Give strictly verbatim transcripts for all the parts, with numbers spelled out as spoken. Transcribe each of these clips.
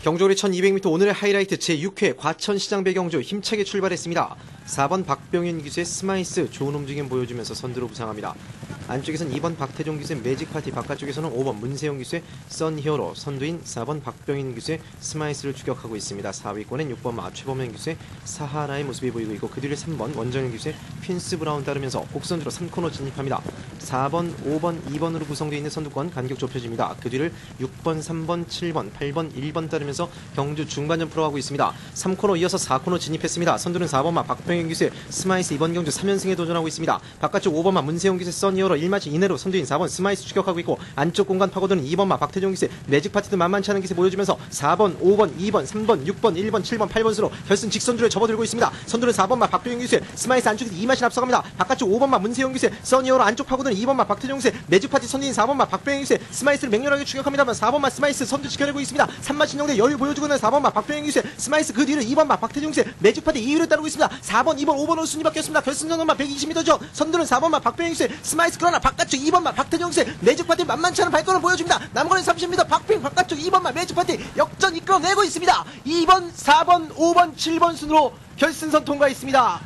경주거리 천이백 미터 오늘의 하이라이트 제육 회 과천시장 배경주 힘차게 출발했습니다. 사 번 박병윤 기수의 스마이스 좋은 움직임 보여주면서 선두로 부상합니다. 안쪽에선 이 번 박태종 기수의 매직파티, 바깥쪽에서는 오 번 문세영 기수의 썬히어로, 선두인 사 번 박병윤 기수의 스마이스를 추격하고 있습니다. 사 위권엔 육 번 최범현 기수의 사하라의 모습이 보이고 있고, 그 뒤를 삼 번 원정현 기수의 퀸스 브라운 따르면서 곡선주로 삼 코너 진입합니다. 사 번, 오 번, 이 번으로 구성되어 있는 선두권 간격 좁혀집니다. 그 뒤를 육 번, 삼 번, 칠 번, 팔 번, 일 번 따르면서 경주 중반전 풀어가고 있습니다. 삼 코너 이어서 사 코너 진입했습니다. 선두는 사 번마 박병윤 기수의 스마이스, 이번 경주 삼 연승에 도전하고 있습니다. 바깥쪽 오 번마 문세영 기수의 썬히어로 일 마치 이내로 선두인 사 번 스마이스 추격하고 있고, 안쪽 공간 파고드는 이 번마 박태종 기수의 매직파티도 만만치 않은 기세 보여주면서 사 번, 오 번, 이 번, 삼 번, 육 번, 일 번, 칠 번, 팔 번으로 결승 직선주를 접어들고 있습니다. 선두는 사 번마 박병윤 기수의 스마이스, 안쪽에서 이 마치 앞서갑니다. 바깥쪽 오 번마 문세영 기수의 썬히어로, 안쪽 파고드는 이 번마 박태종 기수의 매직파티, 선두인 사 번마 박병윤 기수의 스마이스를 맹렬하게 추격합니다만 사 번마 스마이스 선두 지켜내고 있습니다. 삼 마 진영대 여유 보여주고 있는 사 번마 박병윤 기수의 스마이스, 그 뒤를 이 번마 박태종 기수의 매직파티 이 위를 따르고 있습니다. 사 번, 이 번, 오 번으로 순위 바뀌었습니다. 결승전 전마 백이십 미터 전 선두는 사 번마 박병윤 기수의 스마이스, 그러나 바깥쪽 이 번마 박태종 기수의 매직파티 만만치 않은 발걸음을 보여줍니다. 남거리 삼십 미터 박빙, 바깥쪽 이 번마 매직파티 역전 이끌어내고 있습니다. 이 번, 사 번, 오 번, 칠 번 순으로 결승선 통과했습니다.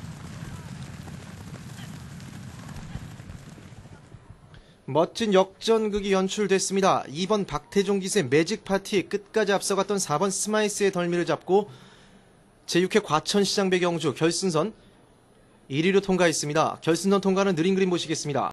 멋진 역전극이 연출됐습니다. 이 번 박태종 기수의 매직파티, 끝까지 앞서갔던 사 번 스마이스의 덜미를 잡고 제육 회 과천시장 배경주 결승선 일 위로 통과했습니다. 결승선 통과는 느린 그림 보시겠습니다.